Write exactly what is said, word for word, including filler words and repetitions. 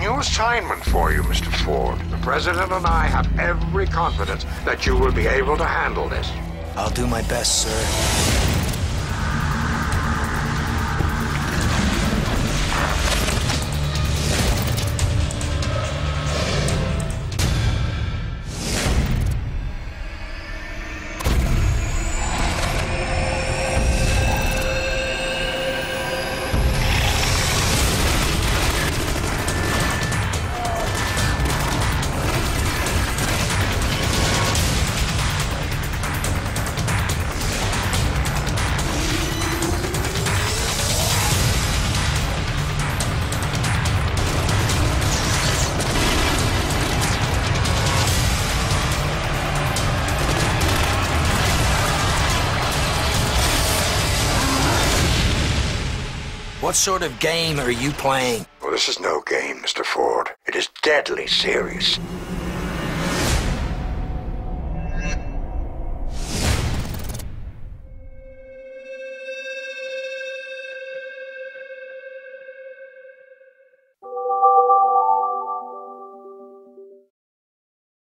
new assignment for you, Mister Ford. The President and I have every confidence that you will be able to handle this. I'll do my best, sir. What sort of game are you playing? Well, this is no game, Mister Ford. It is deadly serious.